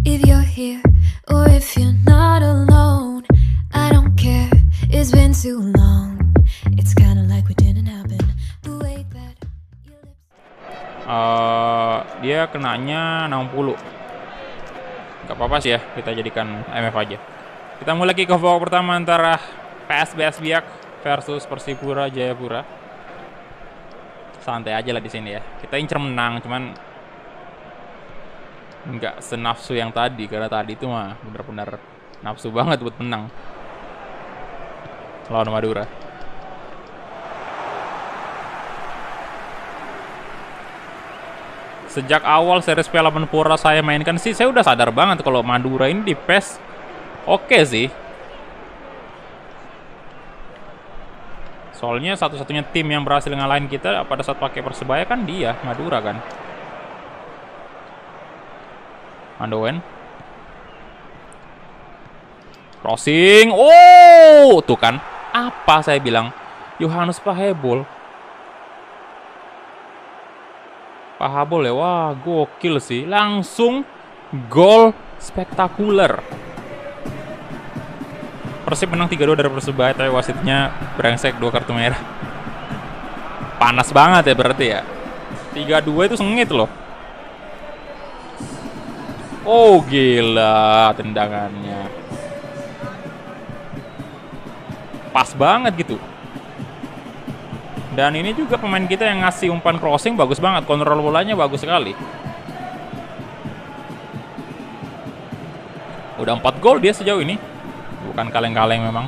if you're here or if you're not alone. I don't care, it's been too long. It's kinda like we didn't happen. The way that your lips... Dia kenanya 60. Gak apa-apa sih ya, kita jadikan MF aja. Kita mulai kick off babak pertama antara PSBS Biak versus Persipura Jayapura. Santai aja lah di sini ya. Kita incer menang, cuman nggak senafsu yang tadi, karena tadi itu mah bener-bener nafsu banget buat menang lawan Madura. Sejak awal series Piala Menpora saya mainkan sih, saya udah sadar banget kalau Madura ini di PES oke sih. Soalnya satu-satunya tim yang berhasil ngalahin kita pada saat pakai Persebaya kan dia, Madura kan. Andowen. Crossing. Oh, tuh kan. Apa saya bilang? Yohanes Pahabol. Pahabol ya. Wah, gokil sih. Langsung gol spektakuler. Persib menang 3-2 dari Persebaya, tapi wasitnya brengsek 2 kartu merah. Panas banget ya berarti ya. 3-2 itu sengit loh. Oh, gila tendangannya. Pas banget gitu. Dan ini juga pemain kita yang ngasih umpan crossing bagus banget. Kontrol bolanya bagus sekali. Udah 4 gol dia sejauh ini. Bukan kaleng-kaleng memang.